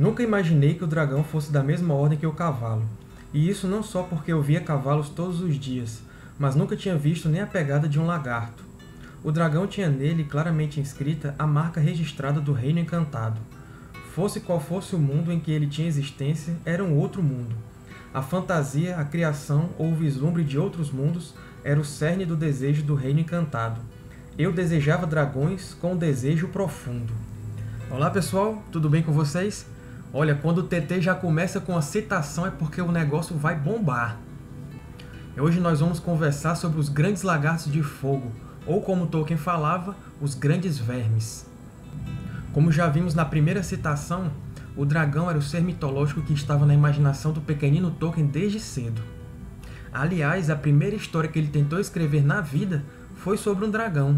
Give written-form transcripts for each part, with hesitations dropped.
Nunca imaginei que o dragão fosse da mesma ordem que o cavalo. E isso não só porque eu via cavalos todos os dias, mas nunca tinha visto nem a pegada de um lagarto. O dragão tinha nele claramente inscrita a marca registrada do Reino Encantado. Fosse qual fosse o mundo em que ele tinha existência, era um outro mundo. A fantasia, a criação ou o vislumbre de outros mundos era o cerne do desejo do Reino Encantado. Eu desejava dragões com um desejo profundo. Olá pessoal, tudo bem com vocês? Olha, quando o TT já começa com a citação é porque o negócio vai bombar. Hoje nós vamos conversar sobre os grandes lagartos de fogo, ou como Tolkien falava, os grandes vermes. Como já vimos na primeira citação, o dragão era o ser mitológico que estava na imaginação do pequenino Tolkien desde cedo. Aliás, a primeira história que ele tentou escrever na vida foi sobre um dragão.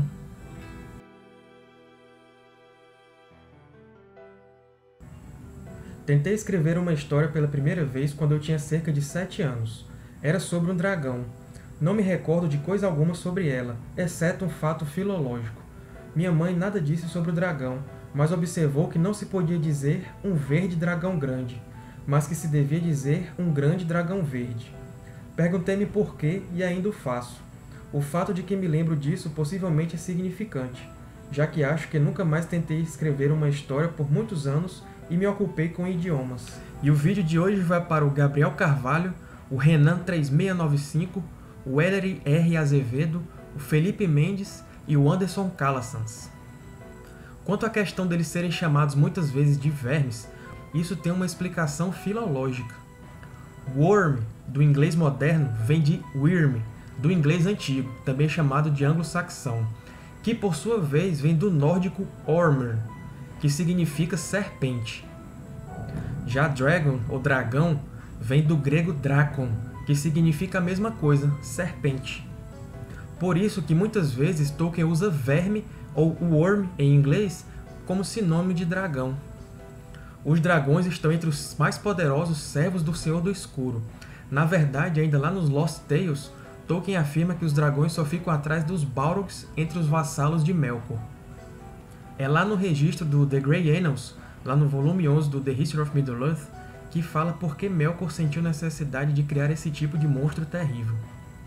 Tentei escrever uma história pela primeira vez quando eu tinha cerca de 7 anos. Era sobre um dragão. Não me recordo de coisa alguma sobre ela, exceto um fato filológico. Minha mãe nada disse sobre o dragão, mas observou que não se podia dizer um verde dragão grande, mas que se devia dizer um grande dragão verde. Perguntei-me por quê e ainda o faço. O fato de que me lembro disso possivelmente é significante, já que acho que nunca mais tentei escrever uma história por muitos anos e me ocupei com idiomas. E o vídeo de hoje vai para o Gabriel Carvalho, o Renan3695, o Ellery R. Azevedo, o Felipe Mendes e o Anderson Calassans. Quanto à questão deles serem chamados muitas vezes de vermes, isso tem uma explicação filológica. Worm, do inglês moderno, vem de wyrm, do inglês antigo, também chamado de anglo-saxão, que por sua vez vem do nórdico ormr, que significa serpente. Já dragon, ou dragão, vem do grego drakon, que significa a mesma coisa, serpente. Por isso que muitas vezes Tolkien usa verme, ou worm em inglês, como sinônimo de dragão. Os dragões estão entre os mais poderosos servos do Senhor do Escuro. Na verdade, ainda lá nos Lost Tales, Tolkien afirma que os dragões só ficam atrás dos Balrogs entre os vassalos de Melkor. É lá no registro do The Grey Annals, lá no volume 11 do The History of Middle-earth, que fala por que Melkor sentiu necessidade de criar esse tipo de monstro terrível.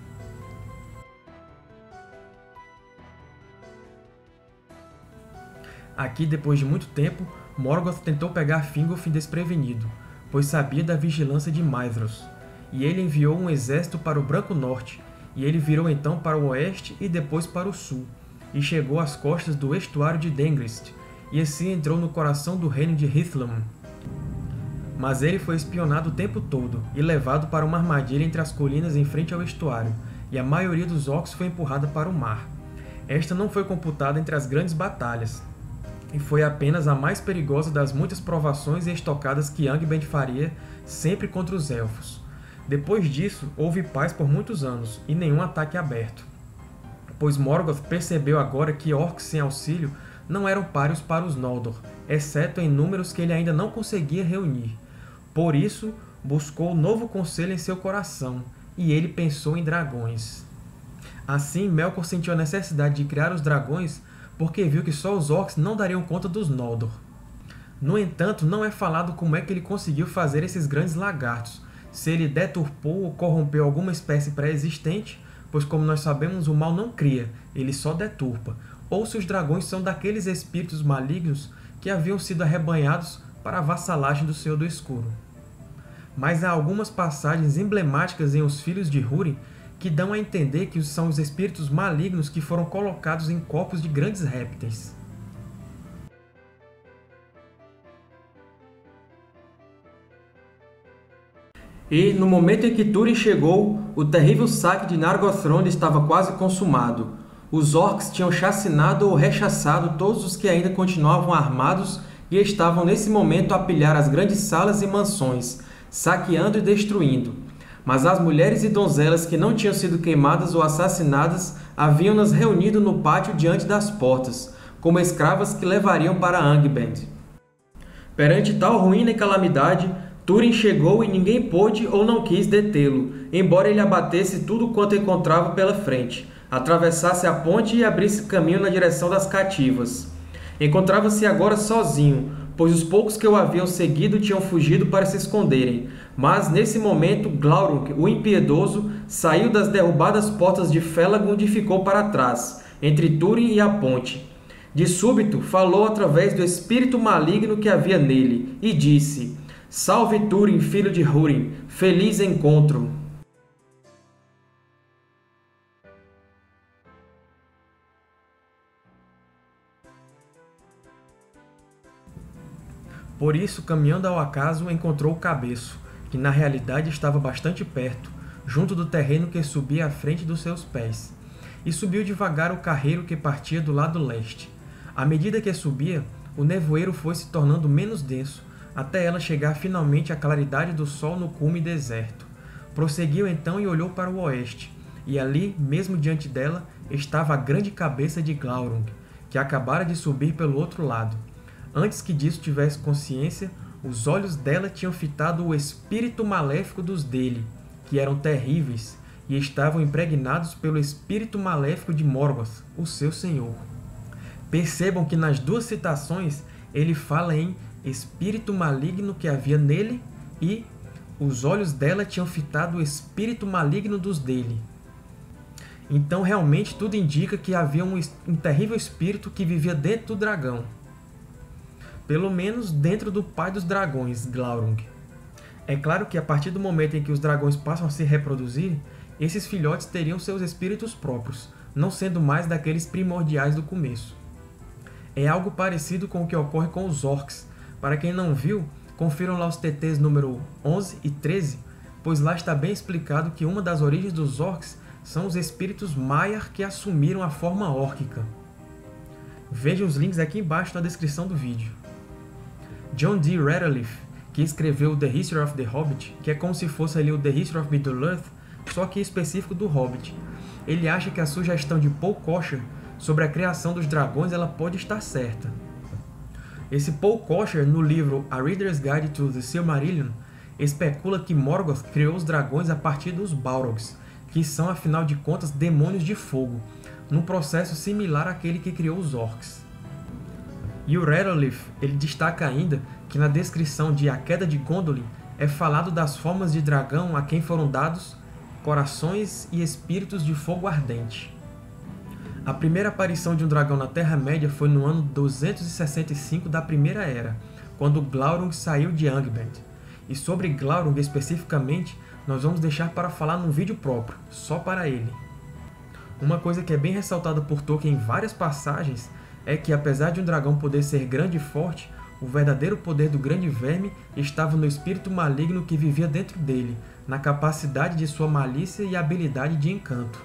Aqui, depois de muito tempo, Morgoth tentou pegar Fingolfin desprevenido, pois sabia da vigilância de Maedhros, e ele enviou um exército para o Branco Norte, e ele virou então para o oeste e depois para o sul, e chegou às costas do estuário de Dengrist, e assim entrou no coração do reino de Hithlum. Mas ele foi espionado o tempo todo, e levado para uma armadilha entre as colinas em frente ao estuário, e a maioria dos orcs foi empurrada para o mar. Esta não foi computada entre as grandes batalhas, e foi apenas a mais perigosa das muitas provações e estocadas que Angband faria sempre contra os Elfos. Depois disso, houve paz por muitos anos, e nenhum ataque aberto, pois Morgoth percebeu agora que orcs sem auxílio não eram páreos para os Noldor, exceto em números que ele ainda não conseguia reunir. Por isso, buscou novo conselho em seu coração, e ele pensou em dragões. Assim, Melkor sentiu a necessidade de criar os dragões porque viu que só os orcs não dariam conta dos Noldor. No entanto, não é falado como é que ele conseguiu fazer esses grandes lagartos, se ele deturpou ou corrompeu alguma espécie pré-existente, pois como nós sabemos, o mal não cria, ele só deturpa, ou se os dragões são daqueles espíritos malignos que haviam sido arrebanhados para a vassalagem do Senhor do Escuro. Mas há algumas passagens emblemáticas em Os Filhos de Húrin que dão a entender que são os espíritos malignos que foram colocados em corpos de grandes répteis. E, no momento em que Túrin chegou, o terrível saque de Nargothrond estava quase consumado. Os orcs tinham chacinado ou rechaçado todos os que ainda continuavam armados e estavam nesse momento a pilhar as grandes salas e mansões, saqueando e destruindo. Mas as mulheres e donzelas que não tinham sido queimadas ou assassinadas haviam-nas reunido no pátio diante das portas, como escravas que levariam para Angband. Perante tal ruína e calamidade, Túrin chegou e ninguém pôde ou não quis detê-lo, embora ele abatesse tudo quanto encontrava pela frente, atravessasse a ponte e abrisse caminho na direção das cativas. Encontrava-se agora sozinho, pois os poucos que o haviam seguido tinham fugido para se esconderem. Mas, nesse momento, Glaurung, o impiedoso, saiu das derrubadas portas de Felagund e ficou para trás, entre Túrin e a ponte. De súbito, falou através do espírito maligno que havia nele, e disse: Salve Túrin, filho de Húrin, feliz encontro! Por isso, caminhando ao acaso, encontrou o cabeço, que na realidade estava bastante perto, junto do terreno que subia à frente dos seus pés. E subiu devagar o carreiro que partia do lado leste. À medida que subia, o nevoeiro foi se tornando menos denso, até ela chegar finalmente à claridade do sol no cume deserto. Prosseguiu então e olhou para o oeste, e ali, mesmo diante dela, estava a grande cabeça de Glaurung, que acabara de subir pelo outro lado. Antes que disso tivesse consciência, os olhos dela tinham fitado o espírito maléfico dos dele, que eram terríveis, e estavam impregnados pelo espírito maléfico de Morgoth, o seu senhor. Percebam que nas duas citações ele fala em espírito maligno que havia nele e os olhos dela tinham fitado o espírito maligno dos dele. Então realmente tudo indica que havia um terrível espírito que vivia dentro do dragão. Pelo menos dentro do pai dos dragões, Glaurung. É claro que a partir do momento em que os dragões passam a se reproduzir, esses filhotes teriam seus espíritos próprios, não sendo mais daqueles primordiais do começo. É algo parecido com o que ocorre com os orcs. Para quem não viu, confiram lá os TTs número 11 e 13, pois lá está bem explicado que uma das origens dos orcs são os espíritos Maiar que assumiram a forma órquica. Veja os links aqui embaixo na descrição do vídeo. John D. Radcliffe, que escreveu The History of the Hobbit, que é como se fosse ali o The History of Middle-earth, só que específico do Hobbit. Ele acha que a sugestão de Paul Kosher sobre a criação dos dragões ela pode estar certa. Esse Paul Kosher, no livro A Reader's Guide to the Silmarillion, especula que Morgoth criou os dragões a partir dos Balrogs, que são, afinal de contas, demônios de fogo, num processo similar àquele que criou os orcs. E o Radcliffe ele destaca ainda que na descrição de A Queda de Gondolin é falado das formas de dragão a quem foram dados corações e espíritos de fogo ardente. A primeira aparição de um dragão na Terra-média foi no ano 265 da Primeira Era, quando Glaurung saiu de Angband. E sobre Glaurung especificamente, nós vamos deixar para falar num vídeo próprio, só para ele. Uma coisa que é bem ressaltada por Tolkien em várias passagens é que, apesar de um dragão poder ser grande e forte, o verdadeiro poder do grande verme estava no espírito maligno que vivia dentro dele, na capacidade de sua malícia e habilidade de encanto.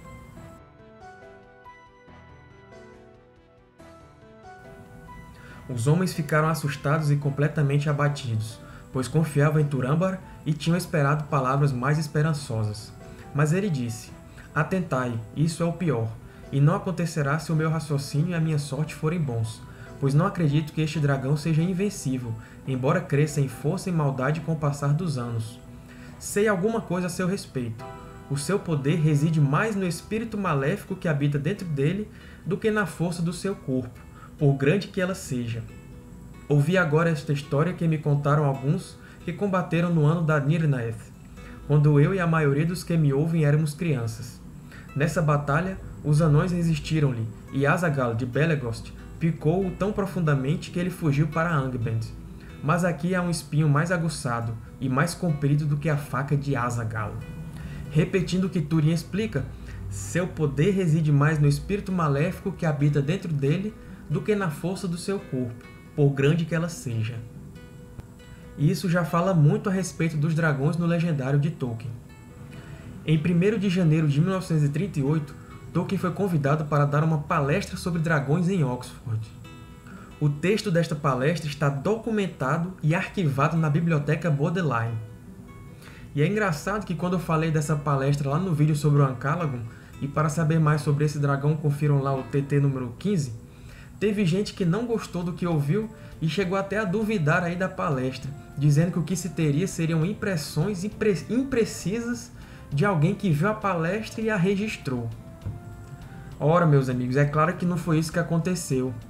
Os homens ficaram assustados e completamente abatidos, pois confiavam em Turambar e tinham esperado palavras mais esperançosas. Mas ele disse: Atentai, isso é o pior, e não acontecerá se o meu raciocínio e a minha sorte forem bons, pois não acredito que este dragão seja invencível, embora cresça em força e maldade com o passar dos anos. Sei alguma coisa a seu respeito. O seu poder reside mais no espírito maléfico que habita dentro dele do que na força do seu corpo, por grande que ela seja. Ouvi agora esta história que me contaram alguns que combateram no ano da Nirnaeth, quando eu e a maioria dos que me ouvem éramos crianças. Nessa batalha, os anões resistiram-lhe, e Azaghal de Belegost picou-o tão profundamente que ele fugiu para Angband. Mas aqui há um espinho mais aguçado e mais comprido do que a faca de Azaghal. Repetindo o que Túrin explica, seu poder reside mais no espírito maléfico que habita dentro dele do que na força do seu corpo, por grande que ela seja. E isso já fala muito a respeito dos dragões no legendário de Tolkien. Em 1º de janeiro de 1938, Tolkien foi convidado para dar uma palestra sobre dragões em Oxford. O texto desta palestra está documentado e arquivado na Biblioteca Bodleian. E é engraçado que quando eu falei dessa palestra lá no vídeo sobre o Ancalagon, e para saber mais sobre esse dragão confiram lá o TT número 15, teve gente que não gostou do que ouviu e chegou até a duvidar aí da palestra, dizendo que o que se teria seriam impressões imprecisas de alguém que viu a palestra e a registrou. Ora, meus amigos, é claro que não foi isso que aconteceu.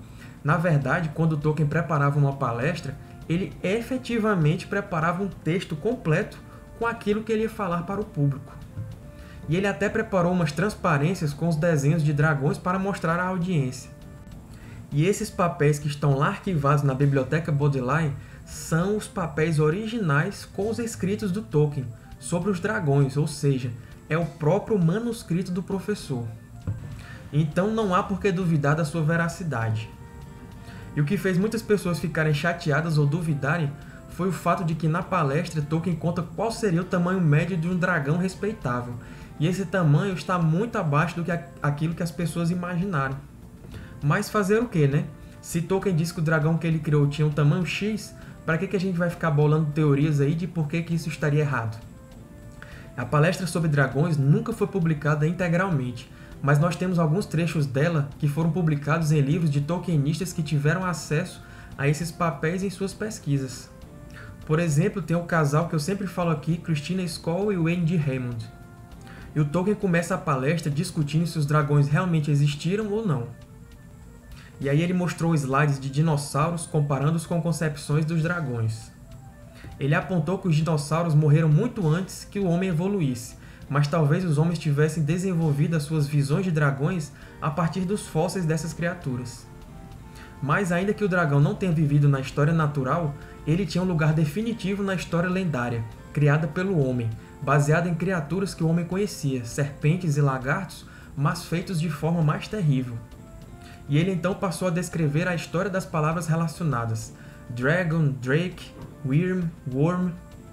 Na verdade, quando Tolkien preparava uma palestra, ele efetivamente preparava um texto completo com aquilo que ele ia falar para o público. E ele até preparou umas transparências com os desenhos de dragões para mostrar à audiência. E esses papéis que estão lá arquivados na Biblioteca Bodleian são os papéis originais com os escritos do Tolkien sobre os dragões, ou seja, é o próprio manuscrito do professor. Então não há por que duvidar da sua veracidade. E o que fez muitas pessoas ficarem chateadas ou duvidarem foi o fato de que na palestra Tolkien conta qual seria o tamanho médio de um dragão respeitável, e esse tamanho está muito abaixo do que aquilo que as pessoas imaginaram. Mas fazer o quê, né? Se Tolkien disse que o dragão que ele criou tinha um tamanho X, para que a gente vai ficar bolando teorias aí de por que isso estaria errado? A palestra sobre dragões nunca foi publicada integralmente, mas nós temos alguns trechos dela que foram publicados em livros de tolkienistas que tiveram acesso a esses papéis em suas pesquisas. Por exemplo, tem o casal que eu sempre falo aqui, Christina Scoll e Wayne D. Hammond. E o Tolkien começa a palestra discutindo se os dragões realmente existiram ou não. E aí ele mostrou slides de dinossauros comparando-os com concepções dos dragões. Ele apontou que os dinossauros morreram muito antes que o homem evoluísse, mas talvez os homens tivessem desenvolvido as suas visões de dragões a partir dos fósseis dessas criaturas. Mas ainda que o dragão não tenha vivido na história natural, ele tinha um lugar definitivo na história lendária, criada pelo homem, baseada em criaturas que o homem conhecia, serpentes e lagartos, mas feitos de forma mais terrível. E ele então passou a descrever a história das palavras relacionadas: Dragon, Drake, Wyrm, Worm.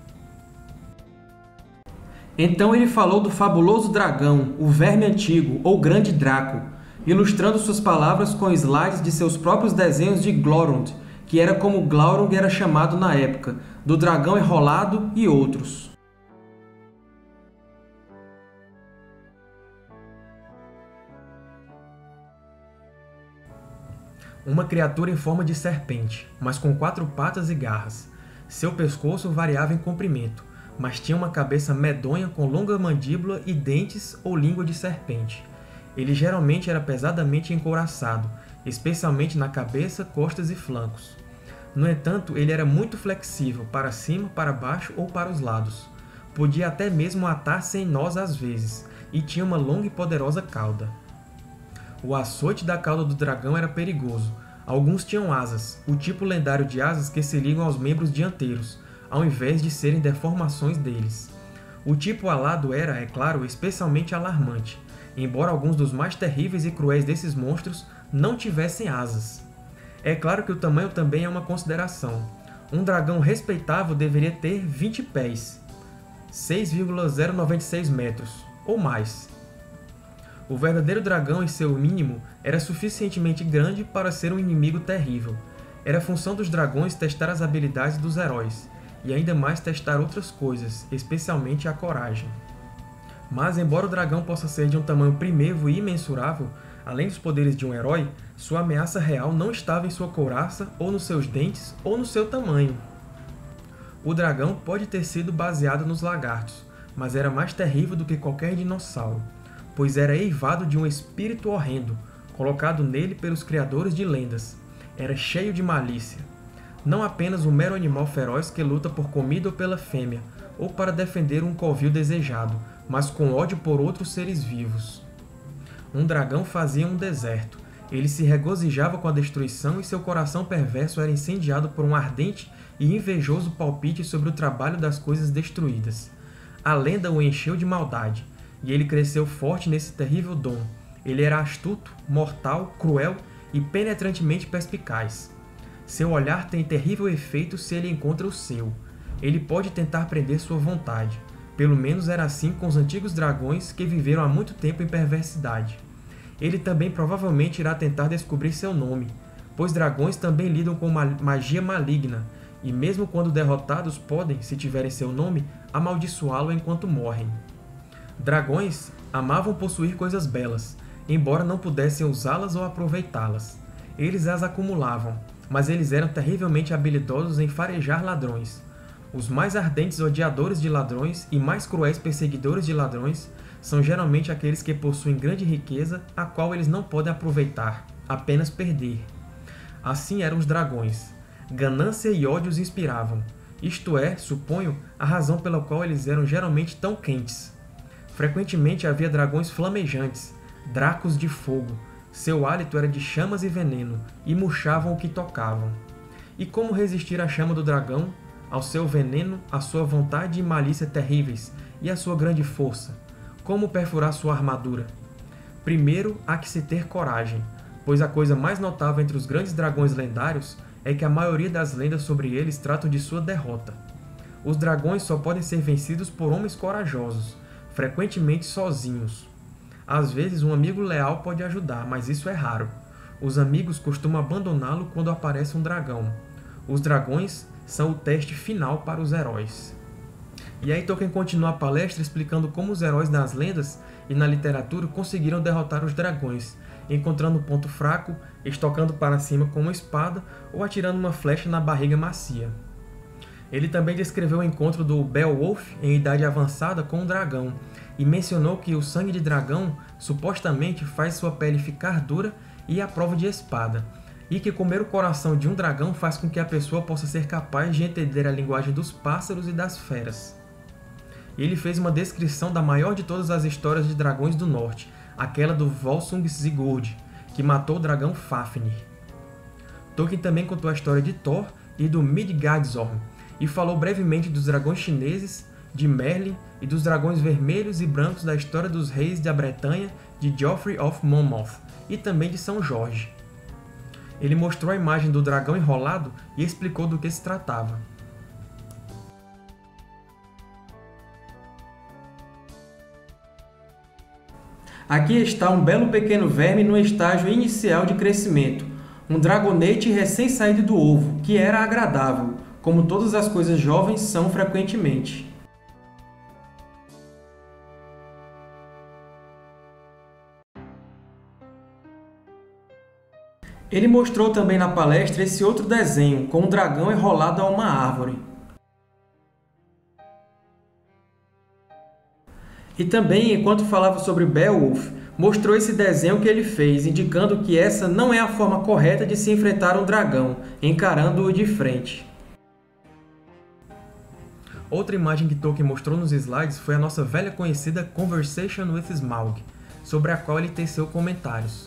Então ele falou do fabuloso dragão, o verme antigo, ou grande Draco, ilustrando suas palavras com slides de seus próprios desenhos de Glorund, que era como Glaurung era chamado na época, do dragão enrolado e outros. Uma criatura em forma de serpente, mas com 4 patas e garras. Seu pescoço variava em comprimento, mas tinha uma cabeça medonha com longa mandíbula e dentes ou língua de serpente. Ele geralmente era pesadamente encouraçado, especialmente na cabeça, costas e flancos. No entanto, ele era muito flexível, para cima, para baixo ou para os lados. Podia até mesmo atar-se em nós às vezes, e tinha uma longa e poderosa cauda. O açoite da cauda do dragão era perigoso. Alguns tinham asas, o tipo lendário de asas que se ligam aos membros dianteiros, ao invés de serem deformações deles. O tipo alado era, é claro, especialmente alarmante, embora alguns dos mais terríveis e cruéis desses monstros não tivessem asas. É claro que o tamanho também é uma consideração. Um dragão respeitável deveria ter 20 pés, 6,096 metros, ou mais. O verdadeiro dragão, em seu mínimo, era suficientemente grande para ser um inimigo terrível. Era função dos dragões testar as habilidades dos heróis, e ainda mais testar outras coisas, especialmente a coragem. Mas, embora o dragão possa ser de um tamanho primevo e imensurável, além dos poderes de um herói, sua ameaça real não estava em sua couraça, ou nos seus dentes, ou no seu tamanho. O dragão pode ter sido baseado nos lagartos, mas era mais terrível do que qualquer dinossauro, pois era eivado de um espírito horrendo, colocado nele pelos criadores de lendas. Era cheio de malícia. Não apenas um mero animal feroz que luta por comida ou pela fêmea, ou para defender um covil desejado, mas com ódio por outros seres vivos. Um dragão fazia um deserto. Ele se regozijava com a destruição e seu coração perverso era incendiado por um ardente e invejoso palpite sobre o trabalho das coisas destruídas. A lenda o encheu de maldade, e ele cresceu forte nesse terrível dom. Ele era astuto, mortal, cruel e penetrantemente perspicaz. Seu olhar tem terrível efeito se ele encontra o seu. Ele pode tentar prender sua vontade. Pelo menos era assim com os antigos dragões que viveram há muito tempo em perversidade. Ele também provavelmente irá tentar descobrir seu nome, pois dragões também lidam com magia maligna, e mesmo quando derrotados podem, se tiverem seu nome, amaldiçoá-lo enquanto morrem. Dragões amavam possuir coisas belas, embora não pudessem usá-las ou aproveitá-las. Eles as acumulavam, mas eles eram terrivelmente habilidosos em farejar ladrões. Os mais ardentes odiadores de ladrões e mais cruéis perseguidores de ladrões são geralmente aqueles que possuem grande riqueza, a qual eles não podem aproveitar, apenas perder. Assim eram os dragões. Ganância e ódio os inspiravam. Isto é, suponho, a razão pela qual eles eram geralmente tão quentes. Frequentemente havia dragões flamejantes, dracos de fogo. Seu hálito era de chamas e veneno, e murchavam o que tocavam. E como resistir à chama do dragão, ao seu veneno, à sua vontade e malícia terríveis, e à sua grande força? Como perfurar sua armadura? Primeiro, há que se ter coragem, pois a coisa mais notável entre os grandes dragões lendários é que a maioria das lendas sobre eles tratam de sua derrota. Os dragões só podem ser vencidos por homens corajosos, frequentemente sozinhos. Às vezes um amigo leal pode ajudar, mas isso é raro. Os amigos costumam abandoná-lo quando aparece um dragão. Os dragões são o teste final para os heróis. E aí Tolkien continua a palestra explicando como os heróis nas lendas e na literatura conseguiram derrotar os dragões, encontrando um ponto fraco, estocando para cima com uma espada ou atirando uma flecha na barriga macia. Ele também descreveu o encontro do Beowulf em idade avançada com um dragão, e mencionou que o sangue de dragão supostamente faz sua pele ficar dura e à prova de espada, e que comer o coração de um dragão faz com que a pessoa possa ser capaz de entender a linguagem dos pássaros e das feras. Ele fez uma descrição da maior de todas as histórias de dragões do norte, aquela do Volsung Sigurd, que matou o dragão Fafnir. Tolkien também contou a história de Thor e do Midgardsormr, e falou brevemente dos dragões chineses, de Merlin e dos dragões vermelhos e brancos da história dos reis da Bretanha de Geoffrey of Monmouth, e também de São Jorge. Ele mostrou a imagem do dragão enrolado e explicou do que se tratava. Aqui está um belo pequeno verme no estágio inicial de crescimento, um dragonete recém-saído do ovo, que era agradável, como todas as coisas jovens são frequentemente. Ele mostrou também na palestra esse outro desenho, com um dragão enrolado a uma árvore. E também, enquanto falava sobre Beowulf, mostrou esse desenho que ele fez, indicando que essa não é a forma correta de se enfrentar um dragão, encarando-o de frente. Outra imagem que Tolkien mostrou nos slides foi a nossa velha conhecida Conversation with Smaug, sobre a qual ele teceu comentários.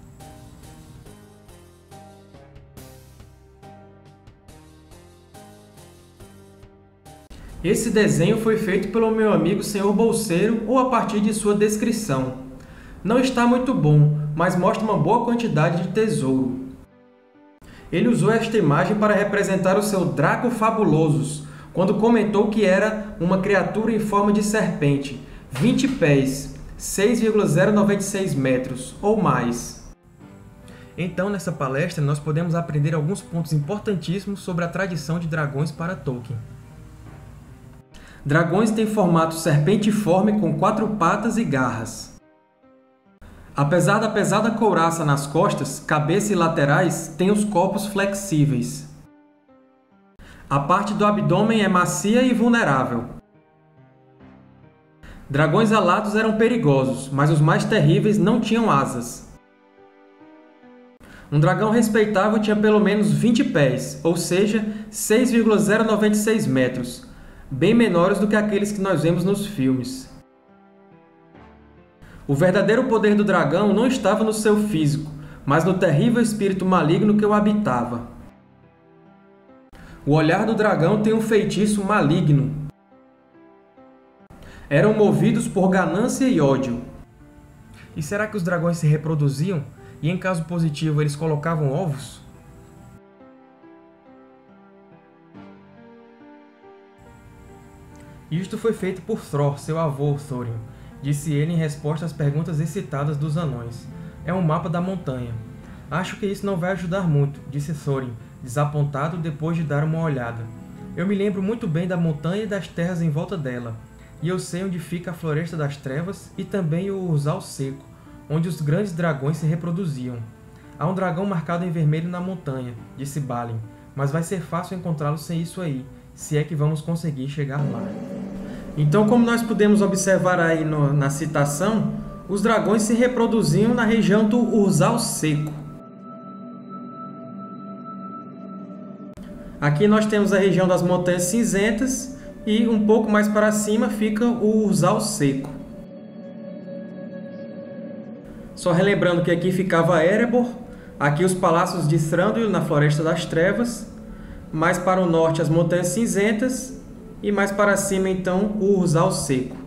Esse desenho foi feito pelo meu amigo Sr. Bolseiro ou a partir de sua descrição. Não está muito bom, mas mostra uma boa quantidade de tesouro. Ele usou esta imagem para representar o seu Draco Fabulosus, quando comentou que era uma criatura em forma de serpente, 20 pés, 6,096 metros, ou mais. Então, nessa palestra, nós podemos aprender alguns pontos importantíssimos sobre a tradição de dragões para Tolkien. Dragões têm formato serpentiforme com 4 patas e garras. Apesar da pesada couraça nas costas, cabeça e laterais têm os corpos flexíveis. A parte do abdômen é macia e vulnerável. Dragões alados eram perigosos, mas os mais terríveis não tinham asas. Um dragão respeitável tinha pelo menos 20 pés, ou seja, 6,096 metros, bem menores do que aqueles que nós vemos nos filmes. O verdadeiro poder do dragão não estava no seu físico, mas no terrível espírito maligno que o habitava. O olhar do dragão tem um feitiço maligno. Eram movidos por ganância e ódio. E será que os dragões se reproduziam? E em caso positivo, eles colocavam ovos? Isto foi feito por Thror, seu avô Thorin, disse ele em resposta às perguntas excitadas dos anões. É um mapa da montanha. Acho que isso não vai ajudar muito, disse Thorin, desapontado depois de dar uma olhada. Eu me lembro muito bem da montanha e das terras em volta dela, e eu sei onde fica a Floresta das Trevas e também o Urzal Seco, onde os grandes dragões se reproduziam. Há um dragão marcado em vermelho na montanha, disse Balin, mas vai ser fácil encontrá-lo sem isso aí, se é que vamos conseguir chegar lá. Então, como nós podemos observar aí na citação, os dragões se reproduziam na região do Urzal Seco. Aqui nós temos a região das Montanhas Cinzentas e um pouco mais para cima fica o Urzal Seco. Só relembrando que aqui ficava Erebor, aqui os palácios de Thranduil na Floresta das Trevas, mais para o norte as Montanhas Cinzentas e mais para cima então o Urzal Seco.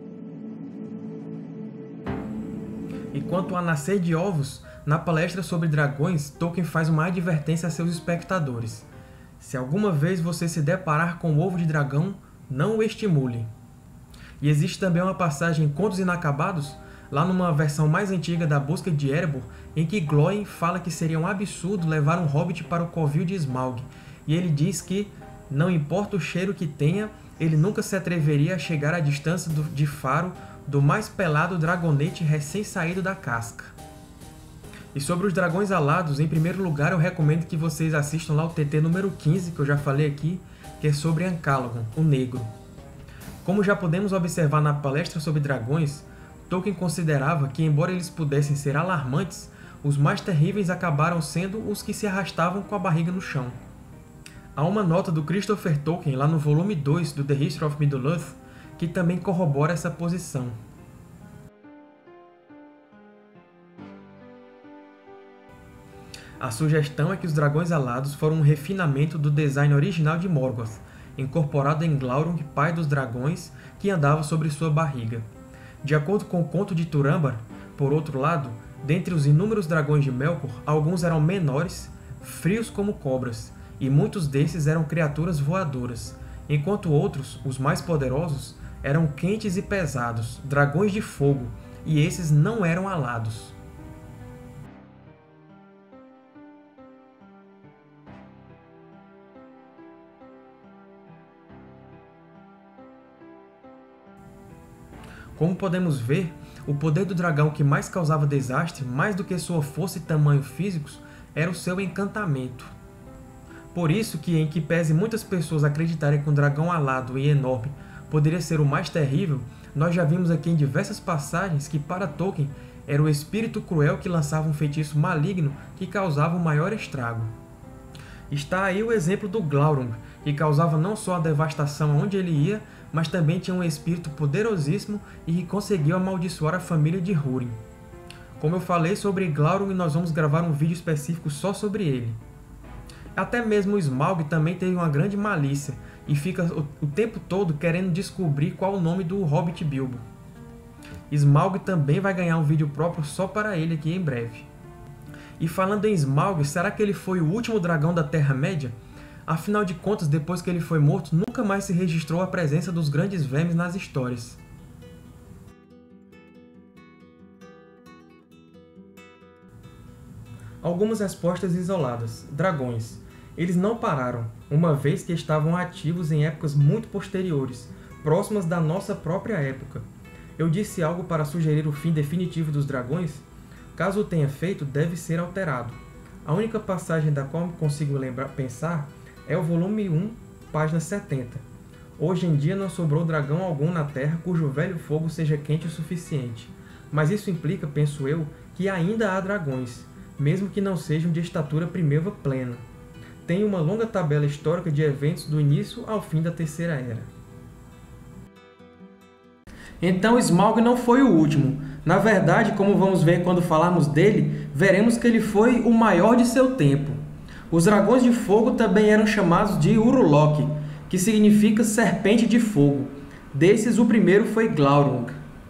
E quanto a nascer de ovos, na palestra sobre dragões, Tolkien faz uma advertência a seus espectadores. Se alguma vez você se deparar com o ovo de dragão, não o estimule. E existe também uma passagem em Contos Inacabados, lá numa versão mais antiga da Busca de Erebor, em que Glóin fala que seria um absurdo levar um hobbit para o covil de Smaug, e ele diz que, não importa o cheiro que tenha, ele nunca se atreveria a chegar à distância de faro do mais pelado dragonete recém-saído da casca. E sobre os dragões alados, em primeiro lugar eu recomendo que vocês assistam lá o TT número 15, que eu já falei aqui, que é sobre Ancalagon, o Negro. Como já podemos observar na palestra sobre dragões, Tolkien considerava que, embora eles pudessem ser alarmantes, os mais terríveis acabaram sendo os que se arrastavam com a barriga no chão. Há uma nota do Christopher Tolkien lá no volume 2 do The History of Middle-earth que também corrobora essa posição. A sugestão é que os dragões alados foram um refinamento do design original de Morgoth, incorporado em Glaurung, pai dos dragões, que andava sobre sua barriga. De acordo com o conto de Turambar, por outro lado, dentre os inúmeros dragões de Melkor, alguns eram menores, frios como cobras, e muitos desses eram criaturas voadoras, enquanto outros, os mais poderosos, eram quentes e pesados, dragões de fogo, e esses não eram alados. Como podemos ver, o poder do dragão que mais causava desastre, mais do que sua força e tamanho físicos, era o seu encantamento. Por isso que, em que pese muitas pessoas acreditarem que um dragão alado e enorme poderia ser o mais terrível, nós já vimos aqui em diversas passagens que, para Tolkien, era o espírito cruel que lançava um feitiço maligno que causava o maior estrago. Está aí o exemplo do Glaurung, que causava não só a devastação onde ele ia, mas também tinha um espírito poderosíssimo e que conseguiu amaldiçoar a família de Húrin. Como eu falei sobre Glaurung, nós vamos gravar um vídeo específico só sobre ele. Até mesmo o Smaug também teve uma grande malícia, e fica o tempo todo querendo descobrir qual o nome do Hobbit Bilbo. Smaug também vai ganhar um vídeo próprio só para ele aqui em breve. E falando em Smaug, será que ele foi o último dragão da Terra-média? Afinal de contas, depois que ele foi morto, nunca mais se registrou a presença dos grandes vermes nas histórias. Algumas respostas isoladas. Dragões. Eles não pararam, uma vez que estavam ativos em épocas muito posteriores, próximas da nossa própria época. Eu disse algo para sugerir o fim definitivo dos dragões? Caso o tenha feito, deve ser alterado. A única passagem da qual consigo pensar é o volume 1, página 70. Hoje em dia não sobrou dragão algum na Terra cujo velho fogo seja quente o suficiente. Mas isso implica, penso eu, que ainda há dragões, mesmo que não sejam de estatura primeva plena. Tem uma longa tabela histórica de eventos do início ao fim da Terceira Era. Então Smaug não foi o último. Na verdade, como vamos ver quando falarmos dele, veremos que ele foi o maior de seu tempo. Os dragões de fogo também eram chamados de Urulok, que significa serpente de fogo. Desses, o primeiro foi Glaurung.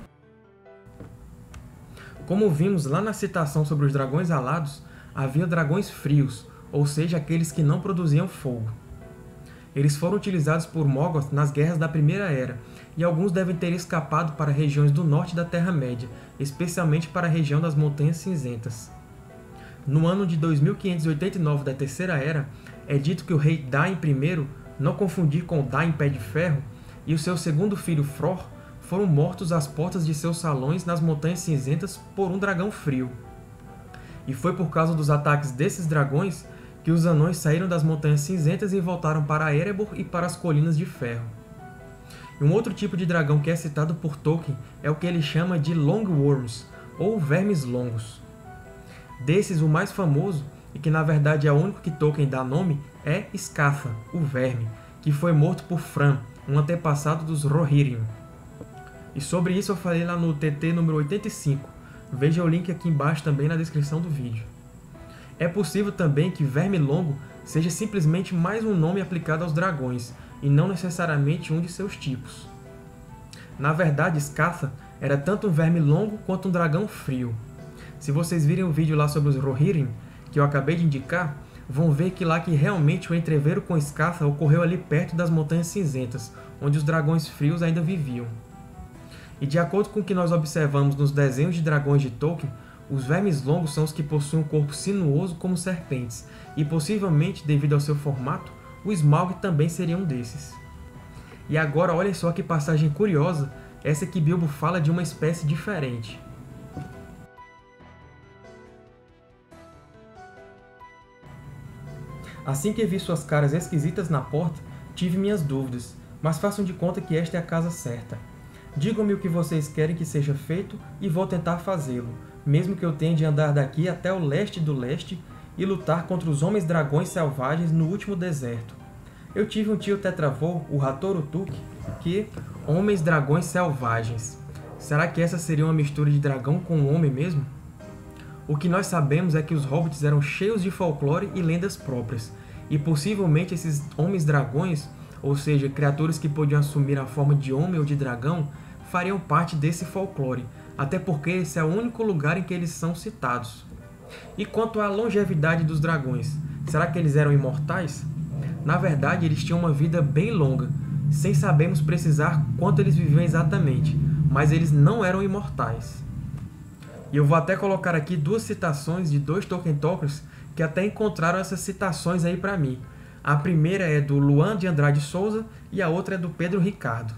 Como vimos lá na citação sobre os dragões alados, havia dragões frios, ou seja, aqueles que não produziam fogo. Eles foram utilizados por Morgoth nas guerras da Primeira Era, e alguns devem ter escapado para regiões do norte da Terra-média, especialmente para a região das Montanhas Cinzentas. No ano de 2589 da Terceira Era, é dito que o rei Dain I, não confundir com Dain Pé de Ferro, e o seu segundo filho Fror foram mortos às portas de seus salões nas Montanhas Cinzentas por um dragão frio. E foi por causa dos ataques desses dragões que os anões saíram das Montanhas Cinzentas e voltaram para Erebor e para as Colinas de Ferro. E um outro tipo de dragão que é citado por Tolkien é o que ele chama de Long Worms, ou vermes longos. Desses, o mais famoso e que na verdade é o único que Tolkien dá nome, é Scatha, o Verme, que foi morto por Fran, um antepassado dos Rohirrim. E sobre isso eu falei lá no TT número 85, veja o link aqui embaixo também na descrição do vídeo. É possível também que Verme Longo seja simplesmente mais um nome aplicado aos dragões, e não necessariamente um de seus tipos. Na verdade, Scatha era tanto um verme longo quanto um dragão frio. Se vocês virem o vídeo lá sobre os Rohirrim, que eu acabei de indicar, vão ver que lá que realmente o entreveiro com Scatha ocorreu ali perto das Montanhas Cinzentas, onde os dragões frios ainda viviam. E de acordo com o que nós observamos nos desenhos de dragões de Tolkien, os vermes longos são os que possuem um corpo sinuoso como serpentes, e possivelmente, devido ao seu formato, o Smaug também seria um desses. E agora olhem só que passagem curiosa, essa que Bilbo fala de uma espécie diferente. Assim que vi suas caras esquisitas na porta, tive minhas dúvidas, mas façam de conta que esta é a casa certa. Digam-me o que vocês querem que seja feito e vou tentar fazê-lo, mesmo que eu tenha de andar daqui até o leste do leste e lutar contra os homens-dragões selvagens no último deserto. Eu tive um tio tetravô, o Rator-Utuk, que... homens-dragões selvagens. Será que essa seria uma mistura de dragão com homem mesmo? O que nós sabemos é que os hobbits eram cheios de folclore e lendas próprias, e possivelmente esses homens-dragões, ou seja, criaturas que podiam assumir a forma de homem ou de dragão, fariam parte desse folclore, até porque esse é o único lugar em que eles são citados. E quanto à longevidade dos dragões, será que eles eram imortais? Na verdade, eles tinham uma vida bem longa, sem sabermos precisar quanto eles viviam exatamente, mas eles não eram imortais. E eu vou até colocar aqui duas citações de dois Tolkien Talkers que até encontraram essas citações aí para mim. A primeira é do Luan de Andrade Souza e a outra é do Pedro Ricardo.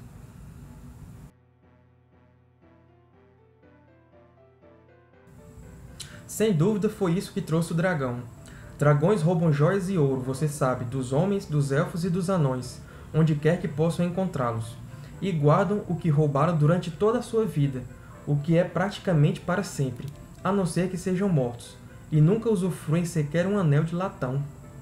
Sem dúvida foi isso que trouxe o dragão. Dragões roubam joias e ouro, você sabe, dos homens, dos elfos e dos anões, onde quer que possam encontrá-los, e guardam o que roubaram durante toda a sua vida, o que é praticamente para sempre, a não ser que sejam mortos, e nunca usufruem sequer um anel de latão.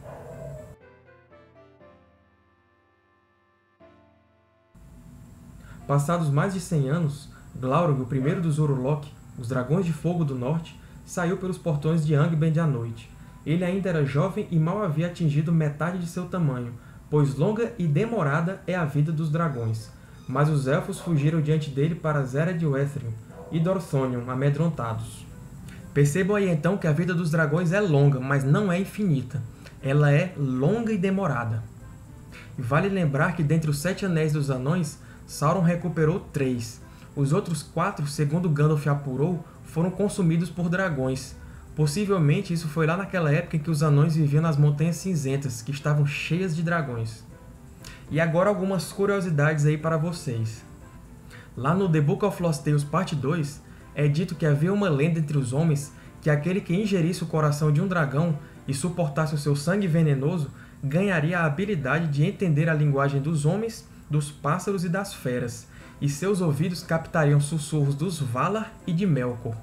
Passados mais de 100 anos, Glaurung, o primeiro dos Uruk, os Dragões de Fogo do Norte, saiu pelos portões de Angband à noite. Ele ainda era jovem e mal havia atingido metade de seu tamanho, pois longa e demorada é a vida dos dragões. Mas os elfos fugiram diante dele para Zerad-Uethrim e Dorthonion, amedrontados. Percebam aí então que a vida dos dragões é longa, mas não é infinita. Ela é longa e demorada. E vale lembrar que dentre os 7 anéis dos anões, Sauron recuperou 3. Os outros 4, segundo Gandalf apurou, foram consumidos por dragões. Possivelmente isso foi lá naquela época em que os anões viviam nas Montanhas Cinzentas, que estavam cheias de dragões. E agora algumas curiosidades aí para vocês. Lá no The Book of Lost Tales Parte 2, é dito que havia uma lenda entre os homens que aquele que ingerisse o coração de um dragão e suportasse o seu sangue venenoso, ganharia a habilidade de entender a linguagem dos homens, dos pássaros e das feras, e seus ouvidos captariam sussurros dos Valar e de Melkor.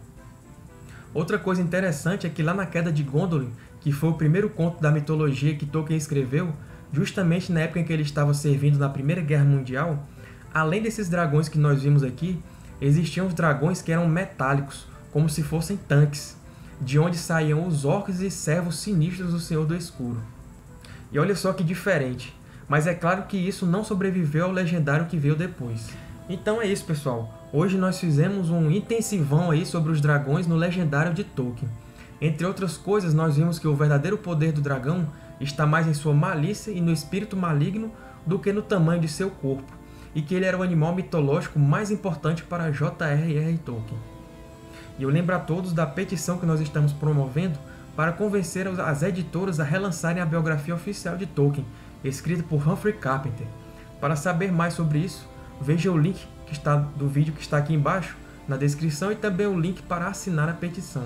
Outra coisa interessante é que lá na Queda de Gondolin, que foi o primeiro conto da mitologia que Tolkien escreveu, justamente na época em que ele estava servindo na Primeira Guerra Mundial, além desses dragões que nós vimos aqui, existiam os dragões que eram metálicos, como se fossem tanques, de onde saíam os orcs e servos sinistros do Senhor do Escuro. E olha só que diferente, mas é claro que isso não sobreviveu ao legendário que veio depois. Então é isso, pessoal. Hoje nós fizemos um intensivão aí sobre os dragões no legendário de Tolkien. Entre outras coisas, nós vimos que o verdadeiro poder do dragão está mais em sua malícia e no espírito maligno do que no tamanho de seu corpo, e que ele era o animal mitológico mais importante para J.R.R. Tolkien. E eu lembro a todos da petição que nós estamos promovendo para convencer as editoras a relançarem a biografia oficial de Tolkien, escrita por Humphrey Carpenter. Para saber mais sobre isso, veja o link do vídeo que está aqui embaixo, na descrição, e também o link para assinar a petição.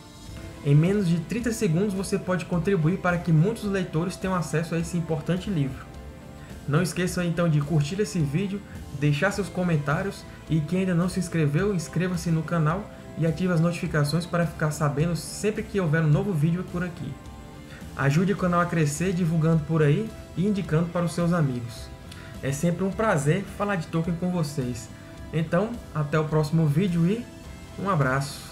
Em menos de 30 segundos você pode contribuir para que muitos leitores tenham acesso a esse importante livro. Não esqueça então de curtir esse vídeo, deixar seus comentários e quem ainda não se inscreveu, inscreva-se no canal e ative as notificações para ficar sabendo sempre que houver um novo vídeo por aqui. Ajude o canal a crescer divulgando por aí e indicando para os seus amigos. É sempre um prazer falar de Tolkien com vocês. Então, até o próximo vídeo e um abraço!